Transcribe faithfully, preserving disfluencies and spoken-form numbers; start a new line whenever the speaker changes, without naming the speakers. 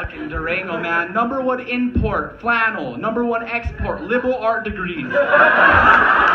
fucking Durango, man. Number one import, flannel. Number one export, liberal art degrees.